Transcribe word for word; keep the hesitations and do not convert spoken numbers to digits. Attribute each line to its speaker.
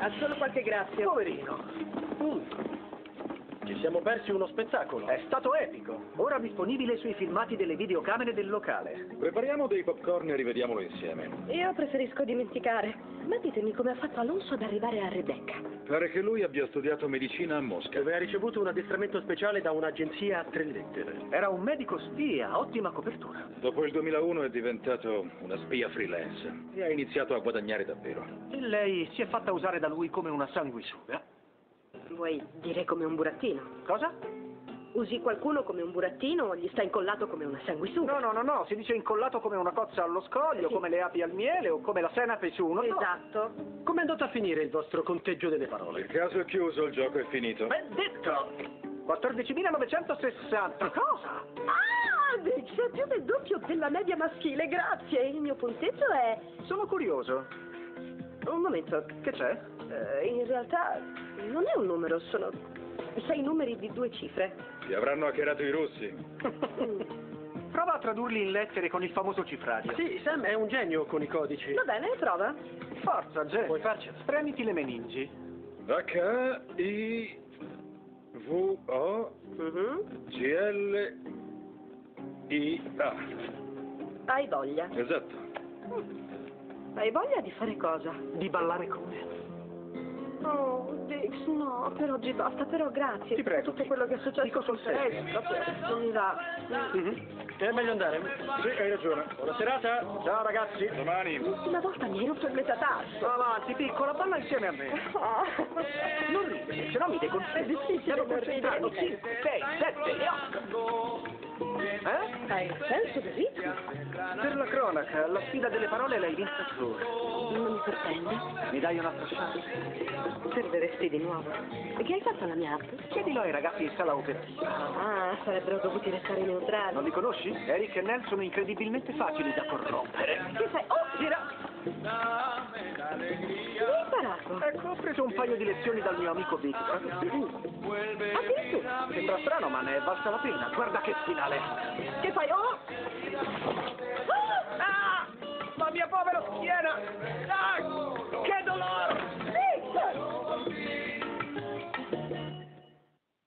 Speaker 1: Ha solo qualche grazia.
Speaker 2: Poverino. Mm. Ci siamo persi uno spettacolo. È stato epico. Ora disponibile sui filmati delle videocamere del locale.
Speaker 3: Prepariamo dei popcorn e rivediamolo insieme.
Speaker 1: Io preferisco dimenticare. Ma ditemi come ha fatto Alonso ad arrivare a Rebecca.
Speaker 3: Pare che lui abbia studiato medicina a Mosca.
Speaker 2: Dove ha ricevuto un addestramento speciale da un'agenzia a tre lettere. Era un medico spia, ottima copertura.
Speaker 3: Dopo il duemilauno è diventato una spia freelance e ha iniziato a guadagnare davvero.
Speaker 2: E lei si è fatta usare da lui come una sanguisuga.
Speaker 1: Vuoi dire come un burattino?
Speaker 2: Cosa?
Speaker 1: Usi qualcuno come un burattino o gli sta incollato come una sanguisuga?
Speaker 2: No, no, no, no, si dice incollato come una cozza allo scoglio,
Speaker 1: Sì.
Speaker 2: come le api al miele o come la senape su uno.
Speaker 1: Esatto.
Speaker 2: Come è andato a finire il vostro conteggio delle parole?
Speaker 3: Il caso è chiuso, il gioco è finito.
Speaker 2: Ben detto! quattordicimilanovecentosessanta. Cosa?
Speaker 1: Ah, Dix, è più del doppio della media maschile, grazie. Il mio punteggio è...
Speaker 2: Sono curioso.
Speaker 1: Un momento.
Speaker 2: Che c'è?
Speaker 1: Eh, in realtà non è un numero, sono sei numeri di due cifre.
Speaker 3: Ti avranno hackerato i russi.
Speaker 2: Prova a tradurli in lettere con il famoso cifrario. Sì, Sam è un genio con i codici.
Speaker 1: Va bene, prova.
Speaker 2: Forza, Jen. Puoi farcela. Premiti le meningi.
Speaker 3: H I V O
Speaker 1: Mhm.
Speaker 3: G L I A.
Speaker 1: Hai voglia.
Speaker 3: Esatto.
Speaker 1: Hai voglia di fare cosa?
Speaker 2: Di ballare come?
Speaker 1: Oh, Dix, no, per oggi basta, però grazie.
Speaker 2: Ti prego.
Speaker 1: Tutto quello che è successo
Speaker 2: Dico sul
Speaker 1: con te,
Speaker 2: serio.
Speaker 1: proprio non mi va.
Speaker 2: Mhm. È meglio andare.
Speaker 3: Sì, hai ragione.
Speaker 2: Buona serata. Ciao ragazzi.
Speaker 3: Domani.
Speaker 1: L'ultima volta mi hai rotto il metatasso.
Speaker 2: Avanti, piccola, balla insieme a me.
Speaker 1: Ah.
Speaker 2: Non ridere, se no mi deconcentro.
Speaker 1: È difficile
Speaker 2: Devo
Speaker 1: non
Speaker 2: concentrarmi.
Speaker 1: ridere.
Speaker 2: cinque, sei, sette e otto. Eh?
Speaker 1: Hai il senso del ritmo?
Speaker 2: Per la cronaca, la sfida delle parole l'hai vinta tu.
Speaker 1: Non mi sorprende.
Speaker 2: Mi dai un'altra chance?
Speaker 1: Serveresti di nuovo. E che hai fatto alla mia app?
Speaker 2: Chiedilo ai ragazzi in sala operativa.
Speaker 1: Ah, sarebbero dovuti restare neutrali.
Speaker 2: Non li conosci? Eric e Nell sono incredibilmente facili da corrompere.
Speaker 1: Che fai? Oh,
Speaker 2: Gira!
Speaker 1: che hai imparato?
Speaker 2: Ecco, ho preso un paio di lezioni dal mio amico Victor.
Speaker 1: Addirittura.
Speaker 2: Sembra strano, ma ne è valsa la pena. Guarda che finale!
Speaker 1: Che fai? Oh!